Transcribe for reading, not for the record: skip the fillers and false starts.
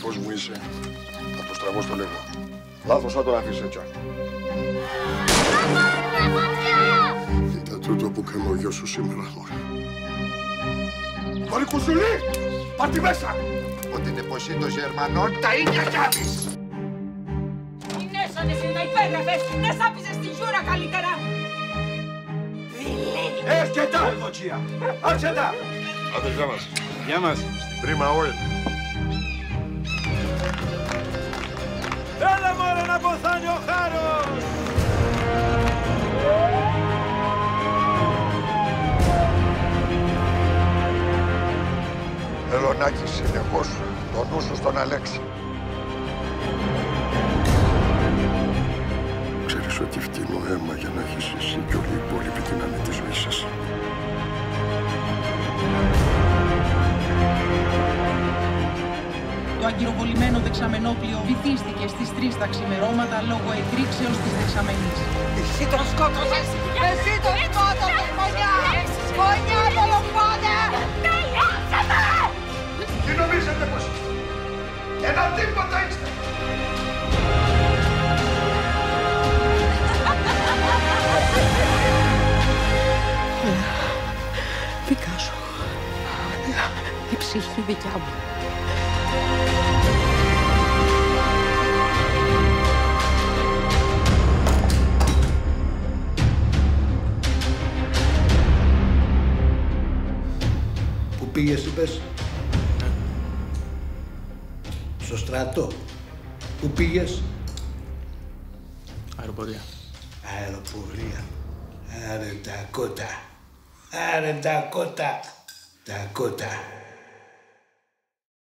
αδερφός μου είσαι, θα το στραβώ στο λέγω. Λάθος θα τον αφήσεις έτσι. Ήταν τούτο που έκανε ο γιος σου σήμερα, μωρέ. Μωρή κουζουλή! Πάρ' τη μέσα! Ότι είναι πως είναι των Γερμανών τα ίδια κι άμεις! Μην έσωνες να υπέγραφες, να σάπιζες τη Γιούρα καλύτερα! Έρχεται εδώ, Τζία! Άρχεται! Άντε, γεια μας. Γεια μας. Στην πρίμα oil. Έλα μωρέ να ποθάνει ο χάρος! Θέλω να έχεις συνεχώς το νου σου στον Αλέξη. Ξέρεις ότι φτύνω αίμα για να έχεις εσύ και όλη η υπόλοιπη δύναμη της ζωής σας. Το αγκυροβολημένο δεξαμενόπλιο βυθίστηκε στις 3 τα ξημερώματα λόγω εκρήξεως της δεξαμενής. Εσύ τον σκότωσες! Εσύ τον σκότωσες, Φωνιά! Φωνιά, δολοφόνε! Τελειώσατε! Τι νομίζετε πως είστε? Ένα τίποτα είστε! Δικά σου. Η ψυχή δικιά μου. Πού πήγες, είπες? Στο στρατό. Πού πήγες? Αεροπορία. Αεροπορία. Άρε τα κότα. Άρε τα κότα. Τα κότα.